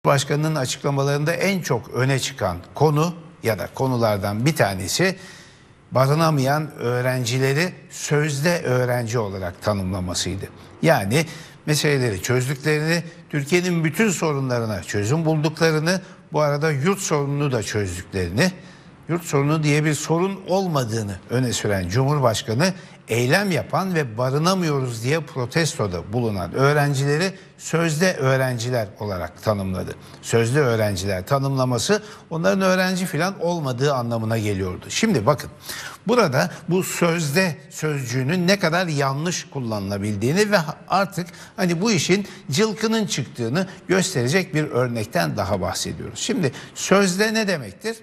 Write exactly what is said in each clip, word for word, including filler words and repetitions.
Başkanının açıklamalarında en çok öne çıkan konu ya da konulardan bir tanesi barınamayan öğrencileri sözde öğrenci olarak tanımlamasıydı. Yani meseleleri çözdüklerini, Türkiye'nin bütün sorunlarına çözüm bulduklarını, bu arada yurt sorununu da çözdüklerini, yurt sorunu diye bir sorun olmadığını öne süren Cumhurbaşkanı, eylem yapan ve barınamıyoruz diye protestoda bulunan öğrencileri sözde öğrenciler olarak tanımladı. Sözde öğrenciler tanımlaması onların öğrenci falan olmadığı anlamına geliyordu. Şimdi bakın, burada bu sözde sözcüğünün ne kadar yanlış kullanılabildiğini ve artık hani bu işin cılkının çıktığını gösterecek bir örnekten daha bahsediyoruz. Şimdi sözde ne demektir?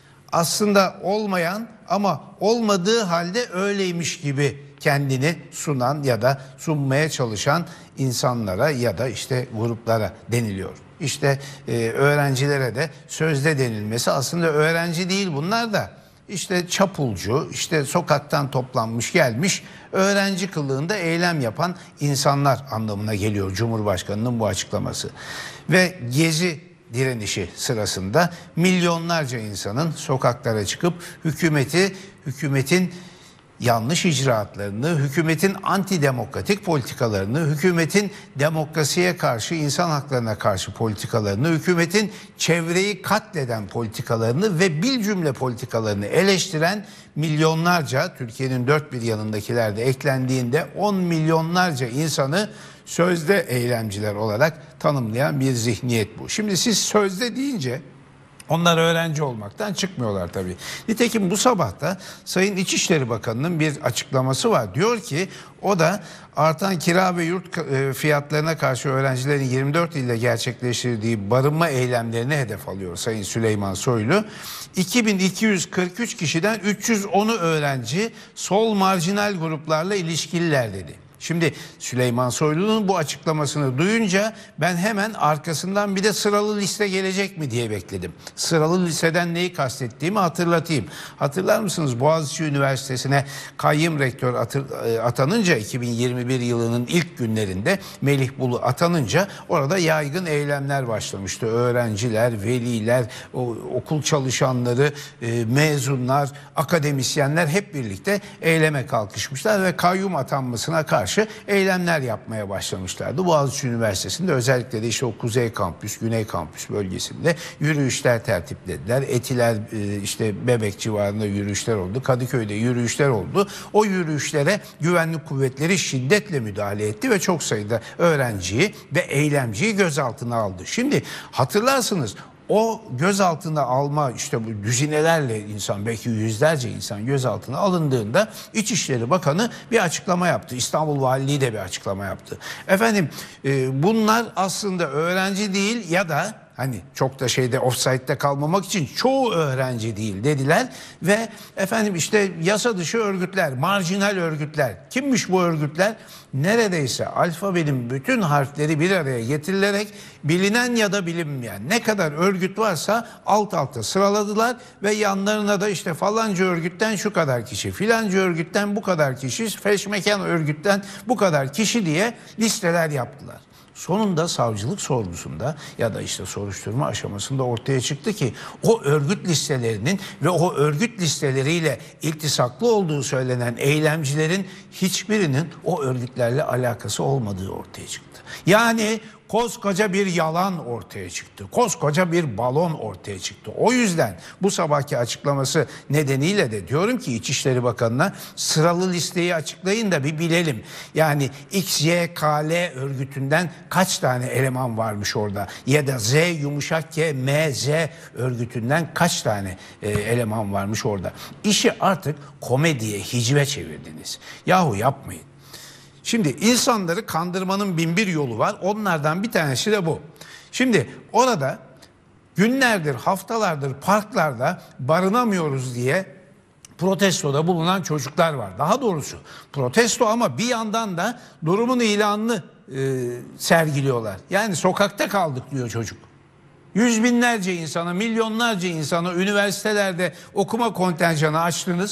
Aslında olmayan ama olmadığı halde öyleymiş gibi kendini sunan ya da sunmaya çalışan insanlara ya da işte gruplara deniliyor. İşte e, öğrencilere de sözde denilmesi, aslında öğrenci değil bunlar da, işte çapulcu, işte sokaktan toplanmış gelmiş öğrenci kılığında eylem yapan insanlar anlamına geliyor Cumhurbaşkanı'nın bu açıklaması. Ve Gezi direnişi sırasında milyonlarca insanın sokaklara çıkıp hükümeti, hükümetin yanlış icraatlarını, hükümetin antidemokratik politikalarını, hükümetin demokrasiye karşı, insan haklarına karşı politikalarını, hükümetin çevreyi katleden politikalarını ve bilcümle politikalarını eleştiren milyonlarca, Türkiye'nin dört bir yanındakiler de eklendiğinde on milyonlarca insanı sözde eylemciler olarak tanımlayan bir zihniyet bu. Şimdi siz sözde deyince onlar öğrenci olmaktan çıkmıyorlar tabii. Nitekim bu sabah da Sayın İçişleri Bakanı'nın bir açıklaması var. Diyor ki o da artan kira ve yurt fiyatlarına karşı öğrencilerin yirmi dört ilde gerçekleştirdiği barınma eylemlerini hedef alıyor Sayın Süleyman Soylu. iki bin iki yüz kırk üç kişiden üç yüz onu öğrenci, sol marjinal gruplarla ilişkililer dedi. Şimdi Süleyman Soylu'nun bu açıklamasını duyunca ben hemen arkasından bir de sıralı liste gelecek mi diye bekledim. Sıralı listeden neyi kastettiğimi hatırlatayım. Hatırlar mısınız, Boğaziçi Üniversitesi'ne kayyım rektör atanınca iki bin yirmi bir yılının ilk günlerinde Melih Bulu atanınca orada yaygın eylemler başlamıştı. Öğrenciler, veliler, okul çalışanları, mezunlar, akademisyenler hep birlikte eyleme kalkışmışlar ve kayyum atanmasına karşı eylemler yapmaya başlamışlardı. Boğaziçi Üniversitesi'nde özellikle de işte o Kuzey Kampüs, Güney Kampüs bölgesinde yürüyüşler tertiplediler. Etiler, işte Bebek civarında yürüyüşler oldu. Kadıköy'de yürüyüşler oldu. O yürüyüşlere güvenlik kuvvetleri şiddetle müdahale etti ve çok sayıda öğrenciyi ve eylemciyi gözaltına aldı. Şimdi hatırlarsınız, o gözaltına alma, işte bu düzinelerle insan, belki yüzlerce insan gözaltına alındığında İçişleri Bakanı bir açıklama yaptı. İstanbul Valiliği de bir açıklama yaptı. Efendim e, bunlar aslında öğrenci değil ya da hani çok da şeyde offside'de kalmamak için çoğu öğrenci değil dediler ve efendim işte yasa dışı örgütler, marjinal örgütler. Kimmiş bu örgütler? Neredeyse alfabenin bütün harfleri bir araya getirilerek bilinen ya da bilinmeyen ne kadar örgüt varsa alt alta sıraladılar ve yanlarına da işte falanca örgütten şu kadar kişi, filanca örgütten bu kadar kişi, feşmekan örgütten bu kadar kişi diye listeler yaptılar. Sonunda savcılık sorgusunda ya da işte soruşturma aşamasında ortaya çıktı ki o örgüt listelerinin ve o örgüt listeleriyle iltisaklı olduğu söylenen eylemcilerin hiçbirinin o örgütlerle alakası olmadığı ortaya çıktı. Yani koskoca bir yalan ortaya çıktı. Koskoca bir balon ortaya çıktı. O yüzden bu sabahki açıklaması nedeniyle de diyorum ki İçişleri Bakanı'na sıralı listeyi açıklayın da bir bilelim. Yani X, Y, K, L örgütünden kaç tane eleman varmış orada? Ya da Z, yumuşak K, M, Z örgütünden kaç tane e, eleman varmış orada? İşi artık komediye, hicve çevirdiniz. Yahu yapmayın. Şimdi insanları kandırmanın bin bir yolu var. Onlardan bir tanesi de bu. Şimdi orada günlerdir, haftalardır parklarda barınamıyoruz diye protestoda bulunan çocuklar var. Daha doğrusu protesto ama bir yandan da durumun ilanını e, sergiliyorlar. Yani sokakta kaldık diyor çocuk. Yüz binlerce insana, milyonlarca insana üniversitelerde okuma kontenjanı açtınız.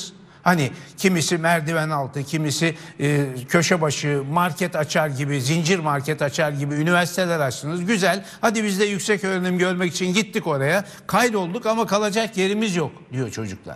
Hani kimisi merdiven altı, kimisi e, köşe başı market açar gibi, zincir market açar gibi üniversiteler açtınız. Güzel. Hadi biz de yüksek öğrenim görmek için gittik oraya. Kaydolduk ama kalacak yerimiz yok diyor çocuklar.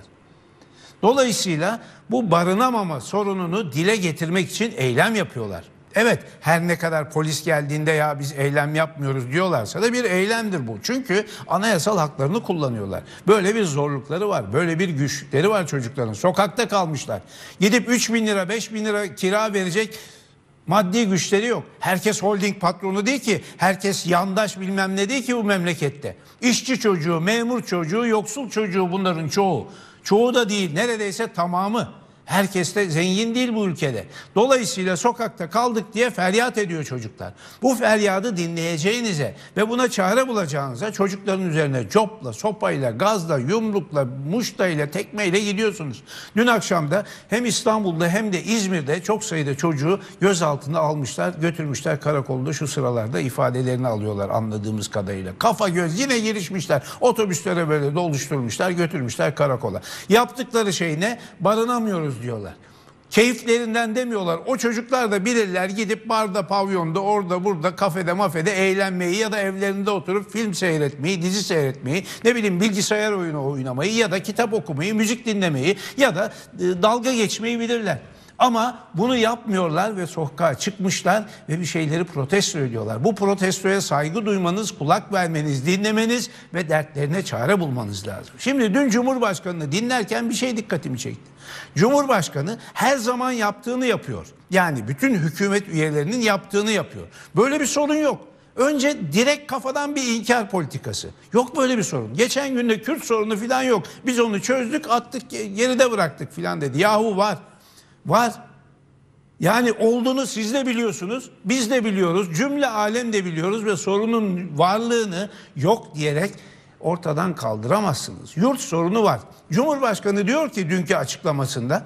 Dolayısıyla bu barınamama sorununu dile getirmek için eylem yapıyorlar. Evet, her ne kadar polis geldiğinde ya biz eylem yapmıyoruz diyorlarsa da bir eylemdir bu. Çünkü anayasal haklarını kullanıyorlar. Böyle bir zorlukları var, böyle bir güçlükleri var çocukların. Sokakta kalmışlar. Gidip üç bin lira, beş bin lira kira verecek maddi güçleri yok. Herkes holding patronu değil ki, herkes yandaş bilmem ne değil ki bu memlekette. İşçi çocuğu, memur çocuğu, yoksul çocuğu bunların çoğu. Çoğu da değil, neredeyse tamamı. Herkes de zengin değil bu ülkede. Dolayısıyla sokakta kaldık diye feryat ediyor çocuklar. Bu feryadı dinleyeceğinize ve buna çare bulacağınıza çocukların üzerine copla, sopayla, gazla, yumrukla, muştayla, tekmeyle gidiyorsunuz. Dün akşam da hem İstanbul'da hem de İzmir'de çok sayıda çocuğu gözaltına almışlar, götürmüşler karakolda, şu sıralarda ifadelerini alıyorlar anladığımız kadarıyla. Kafa göz yine girişmişler. Otobüslere böyle doluşturmuşlar, götürmüşler karakola. Yaptıkları şey ne? Barınamıyoruz diyorlar. Keyiflerinden demiyorlar. O çocuklar da bilirler, gidip barda, pavyonda, orada, burada, kafede, mafede eğlenmeyi ya da evlerinde oturup film seyretmeyi, dizi seyretmeyi, ne bileyim bilgisayar oyunu oynamayı ya da kitap okumayı, müzik dinlemeyi ya da e, dalga geçmeyi bilirler. Ama bunu yapmıyorlar ve sokağa çıkmışlar ve bir şeyleri protesto ediyorlar. Bu protestoya saygı duymanız, kulak vermeniz, dinlemeniz ve dertlerine çare bulmanız lazım. Şimdi dün Cumhurbaşkanı'nı dinlerken bir şey dikkatimi çekti. Cumhurbaşkanı her zaman yaptığını yapıyor. Yani bütün hükümet üyelerinin yaptığını yapıyor. Böyle bir sorun yok. Önce direkt kafadan bir inkar politikası. Yok böyle bir sorun. Geçen günde Kürt sorunu falan yok. Biz onu çözdük, attık, geride bıraktık falan dedi. Yahu var. Var. Yani olduğunu siz de biliyorsunuz, biz de biliyoruz, cümle alem de biliyoruz ve sorunun varlığını yok diyerek ortadan kaldıramazsınız. Yurt sorunu var. Cumhurbaşkanı diyor ki dünkü açıklamasında,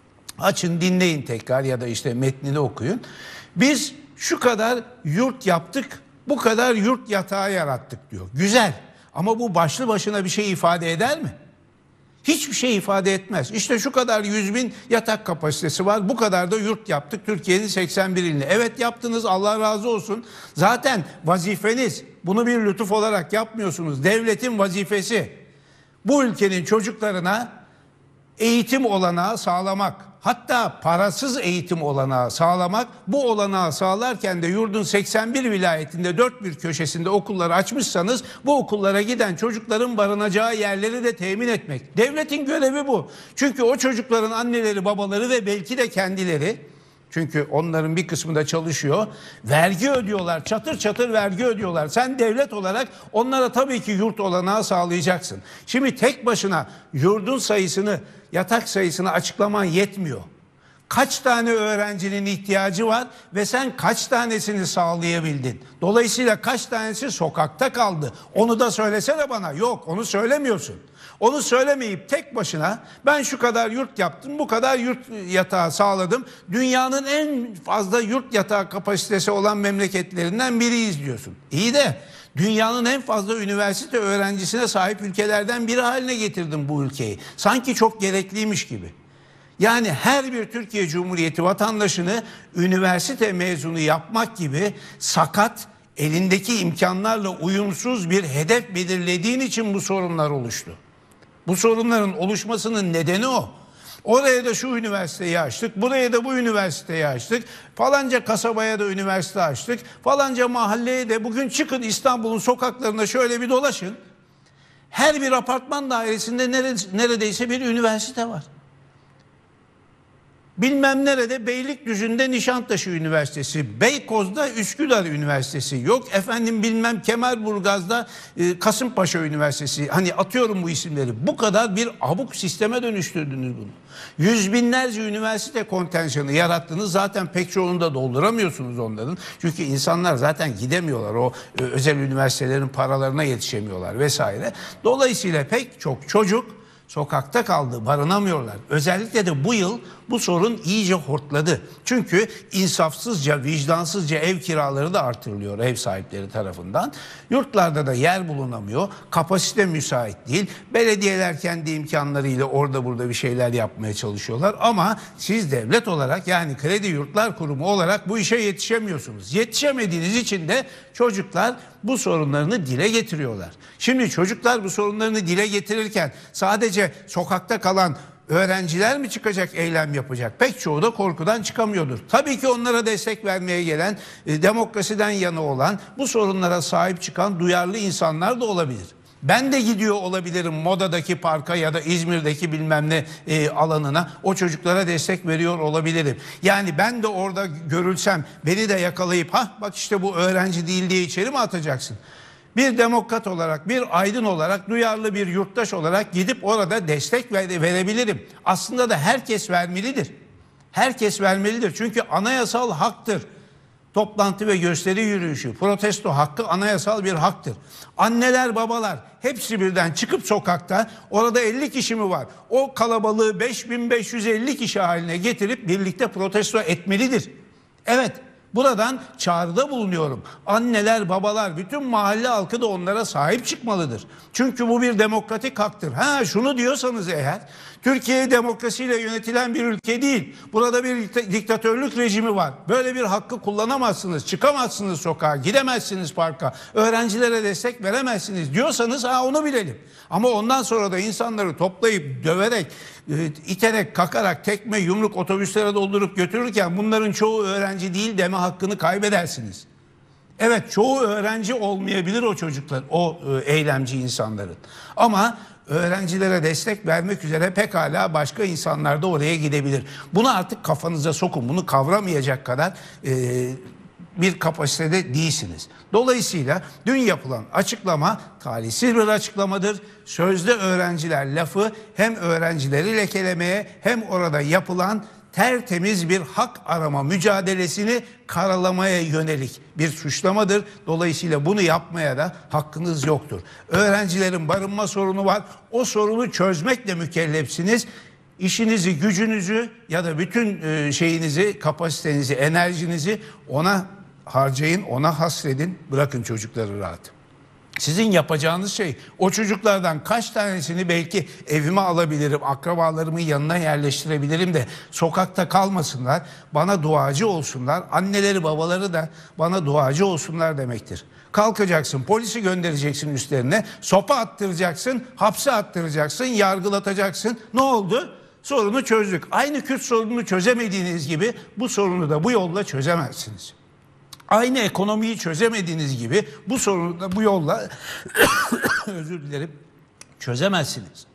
açın dinleyin tekrar ya da işte metnini okuyun. Biz şu kadar yurt yaptık, bu kadar yurt yatağı yarattık diyor. Güzel ama bu başlı başına bir şey ifade eder mi? Hiçbir şey ifade etmez. İşte şu kadar yüz bin yatak kapasitesi var. Bu kadar da yurt yaptık Türkiye'nin seksen bir iline. Evet yaptınız, Allah razı olsun. Zaten vazifeniz, bunu bir lütuf olarak yapmıyorsunuz. Devletin vazifesi bu ülkenin çocuklarına eğitim olanağı sağlamak. Hatta parasız eğitim olanağı sağlamak. Bu olanağı sağlarken de yurdun seksen bir vilayetinde dört bir köşesinde okulları açmışsanız bu okullara giden çocukların barınacağı yerleri de temin etmek. Devletin görevi bu. Çünkü o çocukların anneleri, babaları ve belki de kendileri, çünkü onların bir kısmı da çalışıyor, vergi ödüyorlar, çatır çatır vergi ödüyorlar. Sen devlet olarak onlara tabii ki yurt olanağı sağlayacaksın. Şimdi tek başına yurdun sayısını, yatak sayısını açıklaman yetmiyor. Kaç tane öğrencinin ihtiyacı var ve sen kaç tanesini sağlayabildin? Dolayısıyla kaç tanesi sokakta kaldı? Onu da söylesene bana. Yok, onu söylemiyorsun. Onu söylemeyip tek başına ben şu kadar yurt yaptım, bu kadar yurt yatağı sağladım. Dünyanın en fazla yurt yatağı kapasitesi olan memleketlerinden biriyiz diyorsun. İyi de dünyanın en fazla üniversite öğrencisine sahip ülkelerden biri haline getirdin bu ülkeyi. Sanki çok gerekliymiş gibi. Yani her bir Türkiye Cumhuriyeti vatandaşını üniversite mezunu yapmak gibi sakat, elindeki imkanlarla uyumsuz bir hedef belirlediğin için bu sorunlar oluştu. Bu sorunların oluşmasının nedeni o. Oraya da şu üniversiteyi açtık, buraya da bu üniversiteyi açtık, falanca kasabaya da üniversite açtık, falanca mahalleye de. Bugün çıkın İstanbul'un sokaklarına şöyle bir dolaşın. Her bir apartman dairesinde neredeyse bir üniversite var. Bilmem nerede Beylikdüzü'nde Nişantaşı Üniversitesi, Beykoz'da Üsküdar Üniversitesi, yok efendim bilmem Kemerburgaz'da e, Kasımpaşa Üniversitesi. Hani atıyorum bu isimleri. Bu kadar bir abuk sisteme dönüştürdünüz bunu. Yüz binlerce üniversite kontenjanı yarattınız. Zaten pek çoğunu da dolduramıyorsunuz onların. Çünkü insanlar zaten gidemiyorlar. O e, özel üniversitelerin paralarına yetişemiyorlar vesaire. Dolayısıyla pek çok çocuk sokakta kaldı, barınamıyorlar. Özellikle de bu yıl Bu sorun iyice hortladı. Çünkü insafsızca, vicdansızca ev kiraları da artırılıyor ev sahipleri tarafından. Yurtlarda da yer bulunamıyor. Kapasite müsait değil. Belediyeler kendi imkanlarıyla orada burada bir şeyler yapmaya çalışıyorlar. Ama siz devlet olarak, yani Kredi Yurtlar Kurumu olarak bu işe yetişemiyorsunuz. Yetişemediğiniz için de çocuklar bu sorunlarını dile getiriyorlar. Şimdi çocuklar bu sorunlarını dile getirirken sadece sokakta kalan öğrenciler mi çıkacak, eylem yapacak? Pek çoğu da korkudan çıkamıyordur. Tabii ki onlara destek vermeye gelen, e, demokrasiden yana olan, bu sorunlara sahip çıkan duyarlı insanlar da olabilir. Ben de gidiyor olabilirim Moda'daki parka ya da İzmir'deki bilmem ne e, alanına, o çocuklara destek veriyor olabilirim. Yani ben de orada görülsem beni de yakalayıp ha bak işte bu öğrenci değil diye içeri mi atacaksın? Bir demokrat olarak, bir aydın olarak, duyarlı bir yurttaş olarak gidip orada destek verebilirim. Aslında da herkes vermelidir. Herkes vermelidir çünkü anayasal haktır. Toplantı ve gösteri yürüyüşü, protesto hakkı anayasal bir haktır. Anneler, babalar hepsi birden çıkıp sokakta, orada elli kişi mi var? O kalabalığı beş bin beş yüz elli kişi haline getirip birlikte protesto etmelidir. Evet, buradan çağrıda bulunuyorum. Anneler, babalar, bütün mahalle halkı da onlara sahip çıkmalıdır. Çünkü bu bir demokratik haktır. Ha şunu diyorsanız eğer, Türkiye demokrasiyle yönetilen bir ülke değil. Burada bir diktatörlük rejimi var. Böyle bir hakkı kullanamazsınız. Çıkamazsınız sokağa, gidemezsiniz parka. Öğrencilere destek veremezsiniz diyorsanız ha onu bilelim. Ama ondan sonra da insanları toplayıp döverek, iterek, kakarak, tekme, yumruk otobüslere doldurup götürürken bunların çoğu öğrenci değil deme hakkını kaybedersiniz. Evet, çoğu öğrenci olmayabilir o çocuklar, o eylemci insanların. Ama öğrencilere destek vermek üzere pekala başka insanlar da oraya gidebilir. Bunu artık kafanıza sokun. Bunu kavramayacak kadar e, bir kapasitede değilsiniz. Dolayısıyla dün yapılan açıklama talihsiz bir açıklamadır. Sözde öğrenciler lafı hem öğrencileri lekelemeye hem orada yapılan tertemiz bir hak arama mücadelesini karalamaya yönelik bir suçlamadır. Dolayısıyla bunu yapmaya da hakkınız yoktur. Öğrencilerin barınma sorunu var. O sorunu çözmekle mükellefsiniz. İşinizi, gücünüzü ya da bütün şeyinizi, kapasitenizi, enerjinizi ona harcayın, ona hasredin. Bırakın çocukları rahat. Sizin yapacağınız şey o çocuklardan kaç tanesini belki evime alabilirim, akrabalarımın yanına yerleştirebilirim de sokakta kalmasınlar, bana duacı olsunlar, anneleri babaları da bana duacı olsunlar demektir. Kalkacaksın, polisi göndereceksin üstlerine, sopa attıracaksın, hapse attıracaksın, yargılatacaksın. Ne oldu? Sorunu çözdük. Aynı Kürt sorununu çözemediğiniz gibi bu sorunu da bu yolla çözemezsiniz. Aynı ekonomiyi çözemediğiniz gibi bu sorunu da bu yolla özür dilerim çözemezsiniz.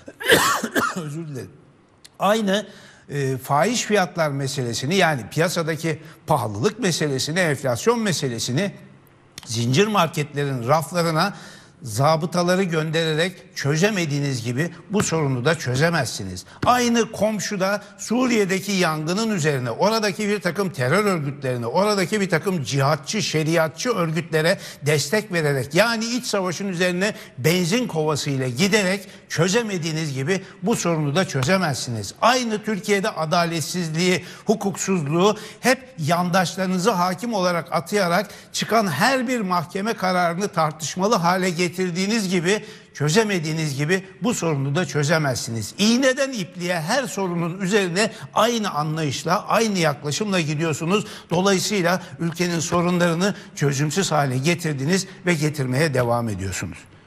Özür dilerim. Aynı e, fahiş fiyatlar meselesini, yani piyasadaki pahalılık meselesini, enflasyon meselesini zincir marketlerin raflarına zabıtaları göndererek çözemediğiniz gibi bu sorunu da çözemezsiniz. Aynı komşuda Suriye'deki yangının üzerine oradaki bir takım terör örgütlerine, oradaki bir takım cihatçı, şeriatçı örgütlere destek vererek, yani iç savaşın üzerine benzin kovasıyla giderek çözemediğiniz gibi bu sorunu da çözemezsiniz. Aynı Türkiye'de adaletsizliği, hukuksuzluğu hep yandaşlarınızı hakim olarak atayarak çıkan her bir mahkeme kararını tartışmalı hale getirdiğiniz gibi, çözemediğiniz gibi bu sorunu da çözemezsiniz. İğneden ipliğe her sorunun üzerine aynı anlayışla, aynı yaklaşımla gidiyorsunuz. Dolayısıyla ülkenin sorunlarını çözümsüz hale getirdiniz ve getirmeye devam ediyorsunuz.